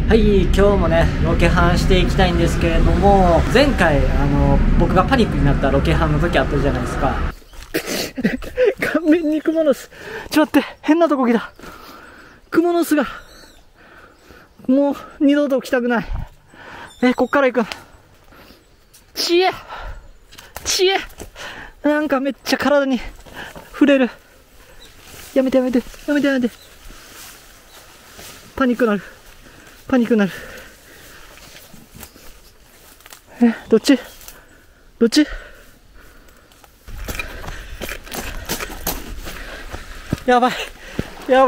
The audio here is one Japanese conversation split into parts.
はい、今日もねロケハンしていきたいんですけれども、前回僕がパニックになったロケハンの時あったじゃないですか。顔面にクモの巣。ちょっと待って、変なとこ来た。クモの巣がもう二度と来たくない。こっから行く。知恵なんかめっちゃ体に触れる。やめてやめてやめてやめて。パニックなる。どっちやばい。いや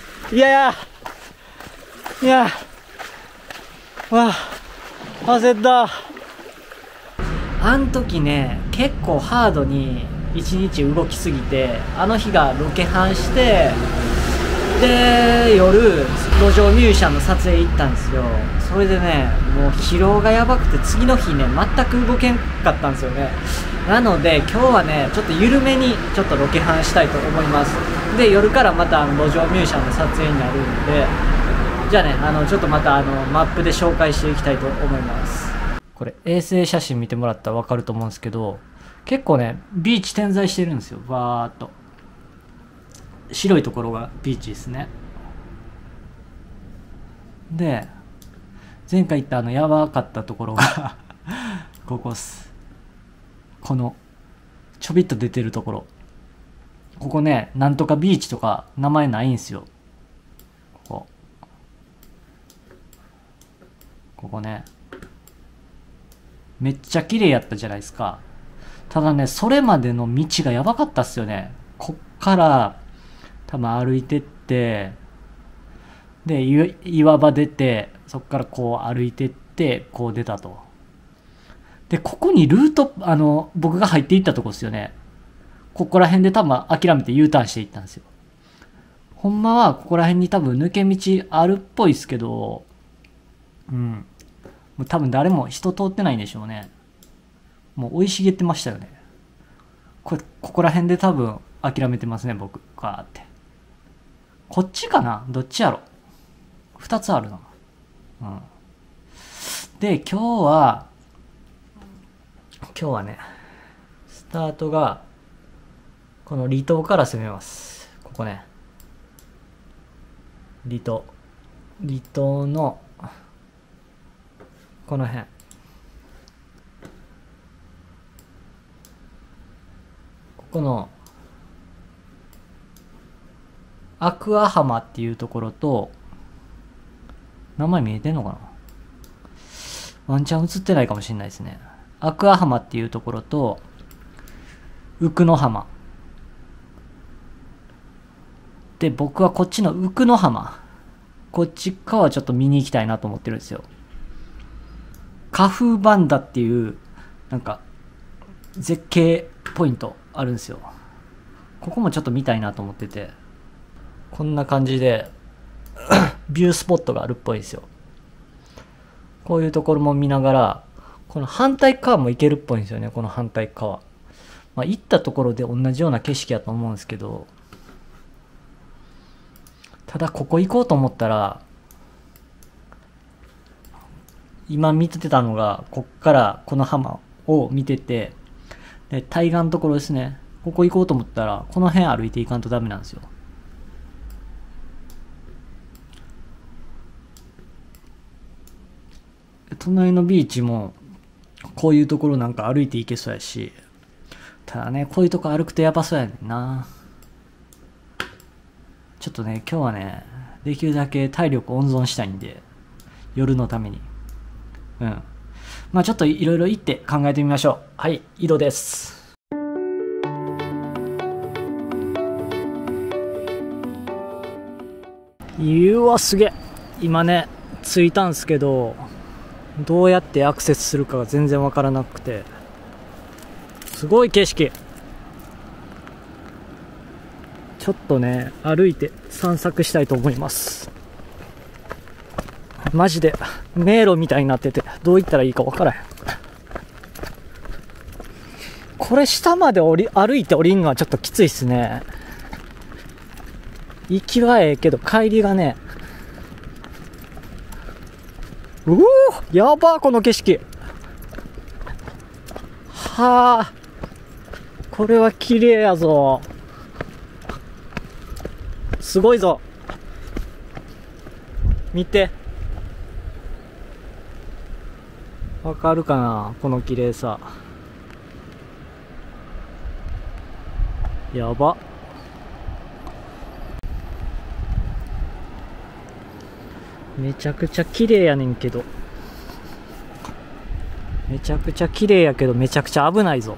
わあ、焦った。あん時ね、結構ハードに一日動きすぎて、あの日がロケハンして、で夜路上ミュージシャンの撮影行ったんですよ。それでね、もう疲労がやばくて、次の日ね全く動けんかったんですよね。なので今日はねちょっと緩めにちょっとロケハンしたいと思います。で夜からまた路上ミュージシャンの撮影になるんで、じゃあねちょっとまたマップで紹介していきたいと思います。これ衛星写真見てもらったら分かると思うんですけど、結構ねビーチ点在してるんですよ。わーっと白いところがビーチですね。で前回行ったやばかったところがここっす。このちょびっと出てるところ、ここねなんとかビーチとか名前ないんすよ。ここねめっちゃ綺麗やったじゃないですか。ただねそれまでの道がやばかったっすよね。こっから多分歩いてって、で岩場出て、そこからこう歩いてってこう出たと。でここにルート僕が入っていったとこですよね。ここら辺で多分諦めて U ターンしていったんですよ。ほんまはここら辺に多分抜け道あるっぽいですけど、もう多分誰も人通ってないんでしょうね。もう生い茂ってましたよね。ここら辺で多分諦めてますね、僕ガーって。こっちかな、どっちやろ。2つあるな。で今日はねスタートがこの離島から攻めます。ここね、離島のこの辺、ここのアクア浜っていうところと、名前見えてんのかな、ワンチャン映ってないかもしれないですね。アクア浜っていうところとウクノ浜で、僕はこっちのウクノ浜、こっち側はちょっと見に行きたいなと思ってるんですよ。カフーバンダっていうなんか絶景ポイントあるんですよ。ここもちょっと見たいなと思ってて、こんな感じでビュースポットがあるっぽいですよ。こういうところも見ながら、この反対側も行けるっぽいんですよね。この反対側、行ったところで同じような景色やと思うんですけど、ただここ行こうと思ったら、今見てたのがこっからこの浜を見てて、で対岸のところですね。ここ行こうと思ったらこの辺歩いていかんとダメなんですよ。隣のビーチもこういうところなんか歩いていけそうやし、ただねこういうとこ歩くとやばそうやねんな。ちょっとね今日はねできるだけ体力温存したいんで、夜のためにちょっといろいろ行って考えてみましょう。はい、移動です。うわすげえ、今ね着いたんすけど、どうやってアクセスするかが全然わからなくて、すごい景色。ちょっとね歩いて散策したいと思います。マジで迷路みたいになってて、どう行ったらいいかわからへん。これ下まで歩いて降りるのはちょっときついっすね。行きはええけど帰りがねうおー、やばー、この景色。はあ、これは綺麗やぞ。すごいぞ。見て。わかるかな、この綺麗さ。やば。めちゃくちゃ綺麗やねんけど。めちゃくちゃ綺麗やけど、めちゃくちゃ危ないぞ。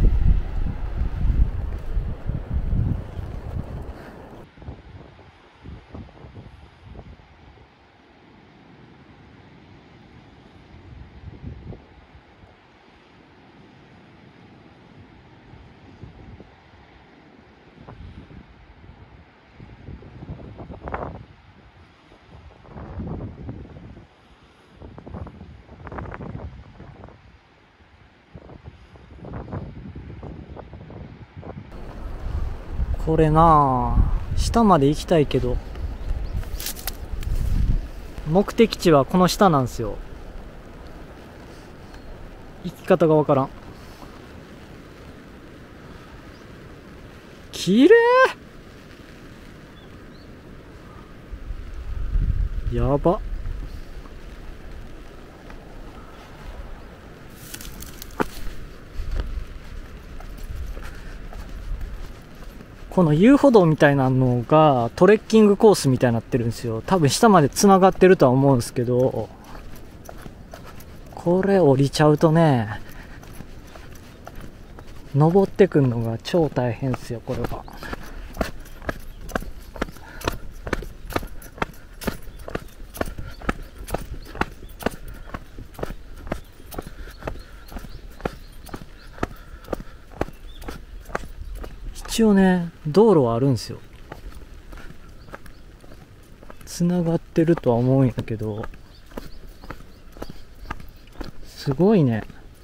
これなあ、下まで行きたいけど、目的地はこの下なんですよ。行き方がわからん。綺麗。やば。この遊歩道みたいなのがトレッキングコースみたいになってるんですよ。多分下まで繋がってるとは思うんですけど、これ降りちゃうとね、登ってくんのが超大変ですよ、これは。一応ね、道路はあるんですよ。繋がってるとは思うんやけど、すごいね。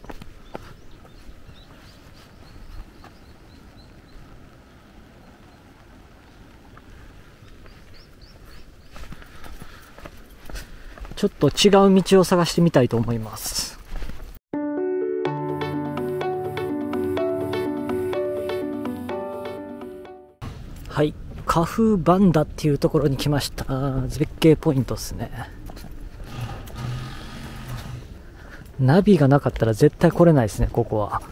ちょっと違う道を探してみたいと思います。はい、カフーバンダっていうところに来ました。絶景ポイントですね。ナビがなかったら絶対来れないですね、ここは。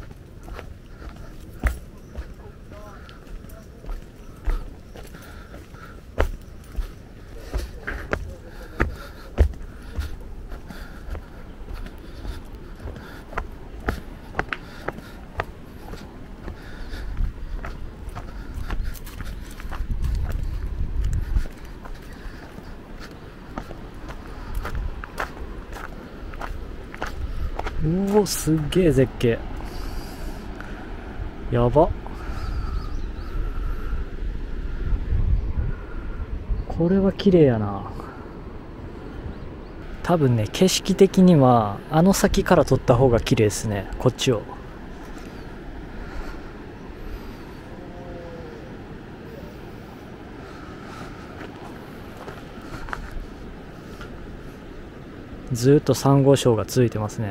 うお、すっげえ絶景。やば。これは綺麗やな。多分ね、景色的にはあの先から撮った方が綺麗ですね、こっちを。ずーっとサンゴ礁が続いてますね。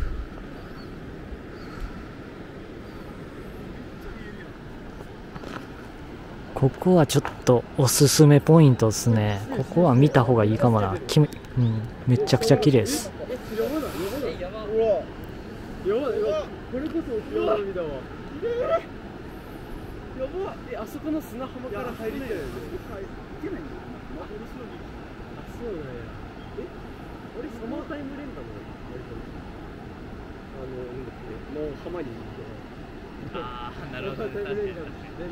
ここはちょっとおすすめポイントですね。ここは見た方がいいかもな。めちゃくちゃ綺麗です。 これこそ沖縄の海だわ。やば。あそこの砂浜から入りたいよね。行けないんだ。あ、そうなんや。俺サマータイムレンタルなんだっけ、もう浜に行って。ああ、なるほど。サマータイムレンタル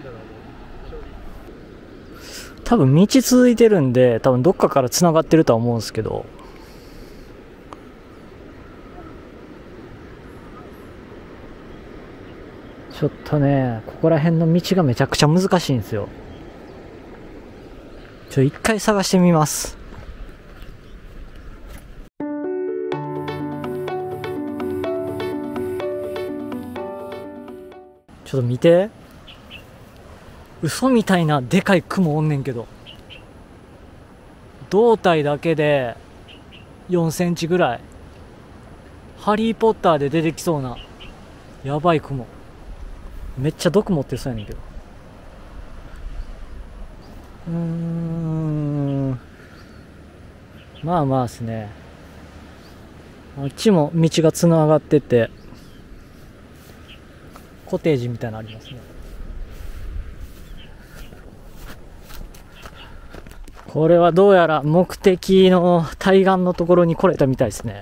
多分道続いてるんで、多分どっかから繋がってるとは思うんですけど、ちょっとね、ここら辺の道がめちゃくちゃ難しいんですよ。一回探してみます。ちょっと見て。嘘みたいなでかい雲おんねんけど、胴体だけで 4センチぐらい。ハリーポッターで出てきそうなやばい雲。めっちゃ毒持ってそうやねんけど。まあまあですね。あっちも道がつながってて、コテージみたいなのありますね。これはどうやら目的の対岸のところに来れたみたいですね。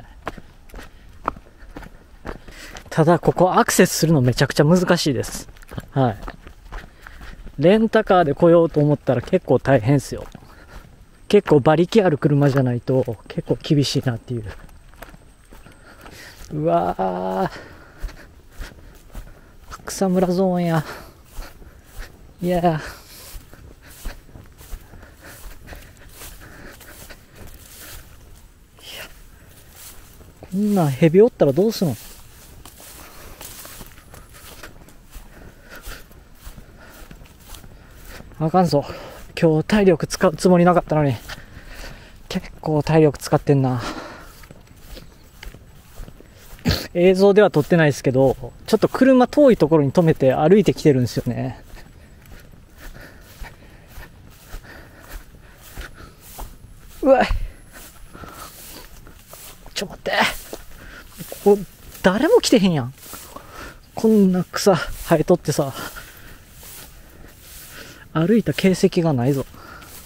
ただここアクセスするのめちゃくちゃ難しいです。はい。レンタカーで来ようと思ったら結構大変ですよ。結構馬力ある車じゃないと結構厳しいなっていう。うわー、草むらゾーンや。いやー、こんなんヘビおったらどうすんの。あかんぞ。今日体力使うつもりなかったのに結構体力使ってんな。映像では撮ってないですけど、ちょっと車遠いところに止めて歩いてきてるんですよね。うわい、ちょ待って、ここ誰も来てへんやん。こんな草生えとってさ、歩いた形跡がないぞ。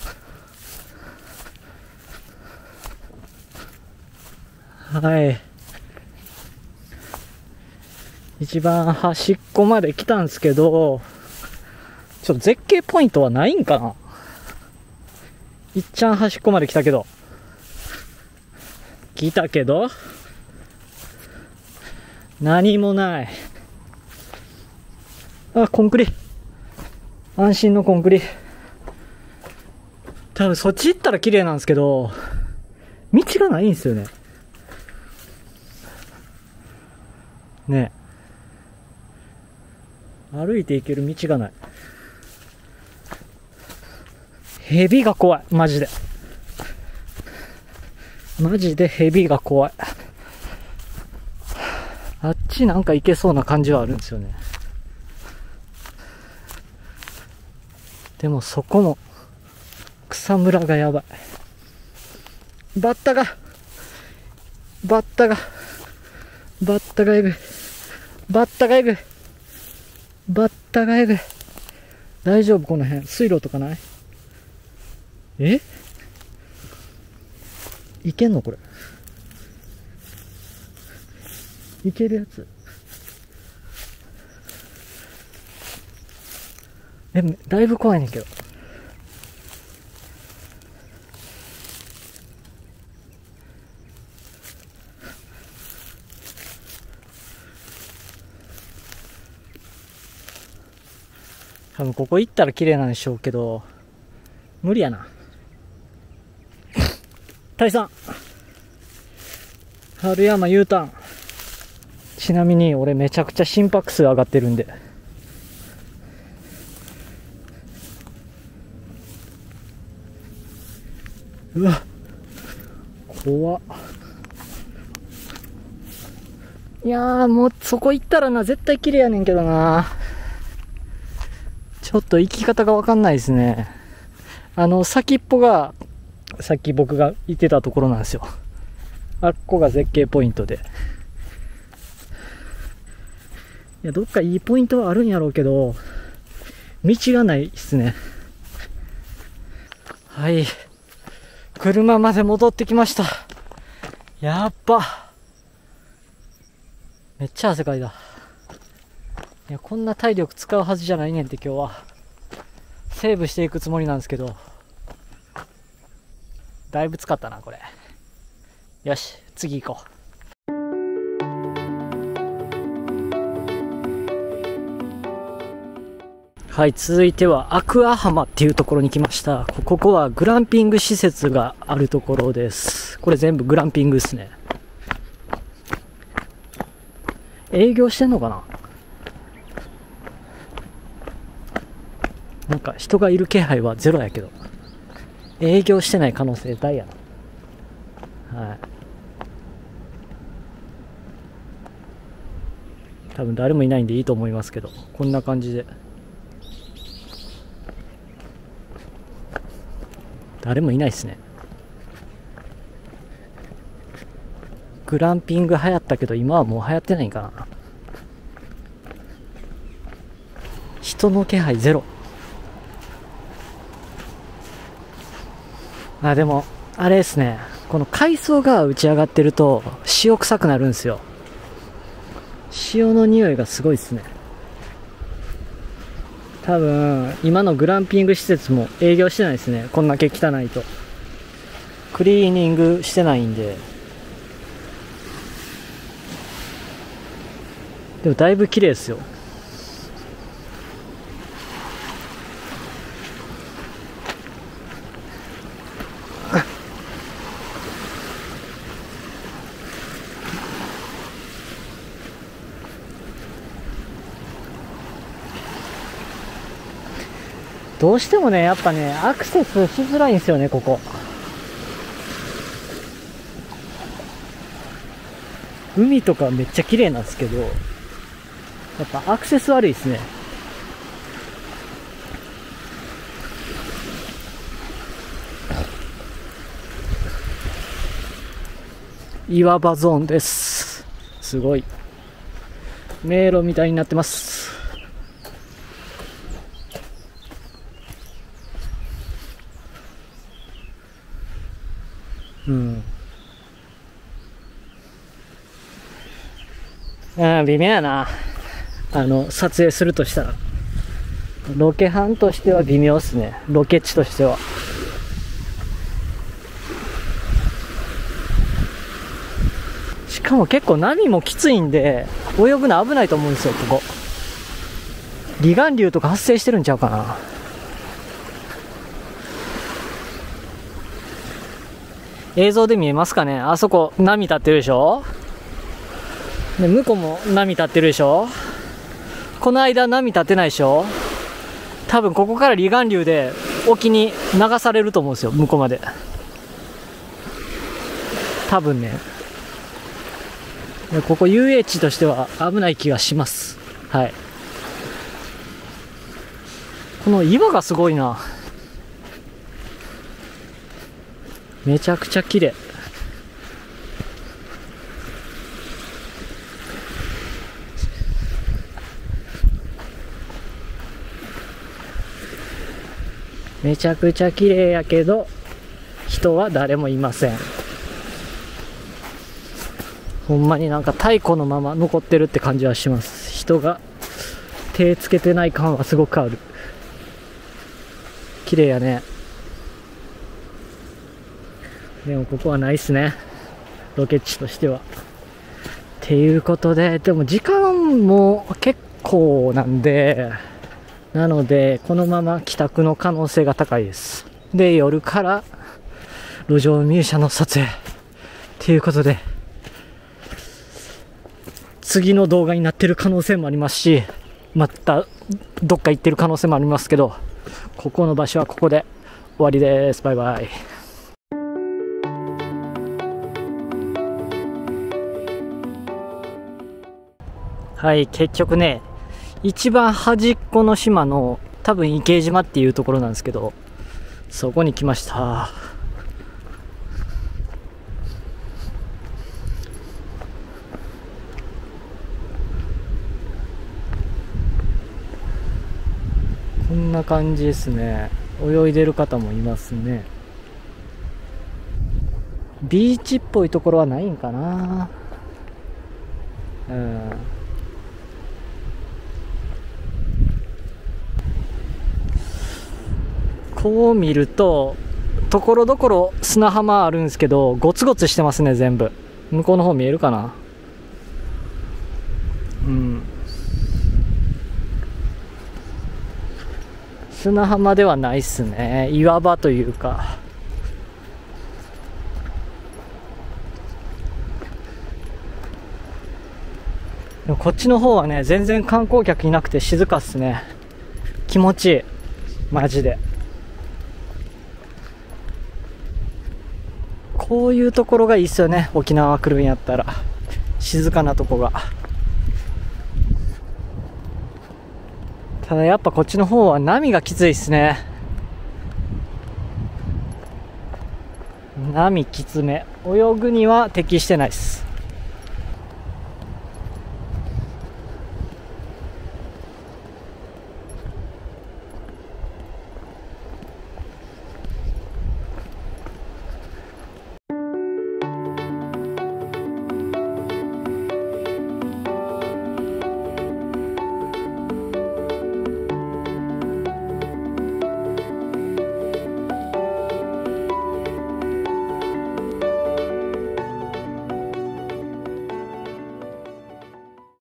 はい、一番端っこまで来たんですけど、ちょっと絶景ポイントはないんかな。いっちゃん端っこまで来たけど何もない。あ、コンクリ、安心のコンクリ。多分そっち行ったら綺麗なんですけど、道がないんですよね。ねえ、歩いて行ける道がない。蛇が怖い、マジで。マジで蛇が怖い。あっちなんか行けそうな感じはあるんですよね。でもそこも草むらがやばい。バッタがえぐい。大丈夫？この辺水路とかない？え？いけんのこれ？いけるやつ？だいぶ怖いねんけど。多分ここ行ったら綺麗なんでしょうけど、無理やな。退散。春山 U ターン。ちなみに俺めちゃくちゃ心拍数上がってるんで。うわ、怖っ。いやー、もうそこ行ったらな、絶対綺麗やねんけどな。ちょっと行き方がわかんないですね。先っぽが、さっき僕が行ってたところなんですよ。あっこが絶景ポイントで。いや、どっかいいポイントはあるんやろうけど、道がないっすね。はい。車まで戻ってきました。やっば。めっちゃ汗かいた。いや、こんな体力使うはずじゃないねんって今日は。セーブしていくつもりなんですけど、だいぶ使ったな、これ。よし、次行こう。はい、続いてはアクア浜っていうところに来ました。ここはグランピング施設があるところです。これ全部グランピングですね。営業してんのかな？なんか人がいる気配はゼロやけど、営業してない可能性大やな。はい。 多分誰もいないんでいいと思いますけど、こんな感じで誰もいないですね。グランピング流行ったけど今はもう流行ってないんかな。人の気配ゼロ。あ、でもあれですね、この海藻が打ち上がってると塩臭くなるんですよ。塩の匂いがすごいですね。多分今のグランピング施設も営業してないですね。こんだけ汚いとクリーニングしてないんで。でもだいぶ綺麗ですよ。どうしてもね、やっぱね、アクセスしづらいんですよね、ここ。海とかめっちゃ綺麗なんですけど、やっぱアクセス悪いですね。岩場ゾーンです。すごい。迷路みたいになってます。微妙やな。撮影するとしたら。ロケハンとしては微妙っすね。ロケ地としては。しかも結構波もきついんで、泳ぐの危ないと思うんですよ、ここ。離岸流とか発生してるんちゃうかな。映像で見えますかね。あそこ波立ってるでしょ。で向こうも波立ってるでしょ。この間波立ってないでしょ。多分ここから離岸流で沖に流されると思うんですよ、向こうまで。多分ね。ここ遊泳地としては危ない気がします。はい。この岩がすごいな。めちゃくちゃ綺麗。めちゃくちゃ綺麗やけど人は誰もいません。ほんまになんか太古のまま残ってるって感じはします。人が手つけてない感はすごくある。綺麗やね。でもここはないっすね、ロケ地としては。っていうことで、でも時間も結構なんで、なのでこのまま帰宅の可能性が高いです。で、夜から路上ミュージシャンの撮影っていうことで、次の動画になってる可能性もありますし、またどっか行ってる可能性もありますけど、ここの場所はここで終わりです。バイバイ。はい、結局ね、一番端っこの島の多分池江島っていうところなんですけど、そこに来ました。こんな感じですね。泳いでる方もいますね。ビーチっぽいところはないんかな。こう見るとところどころ砂浜あるんですけど、ゴツゴツしてますね、全部。向こうの方見えるかな。砂浜ではないっすね。岩場というか。でもこっちの方はね、全然観光客いなくて静かっすね。気持ちいい、マジで。こういうところがいいっすよね、沖縄来るんやったら。静かなとこが。 ただやっぱこっちの方は波がきついですね。波きつめ、泳ぐには適してないです。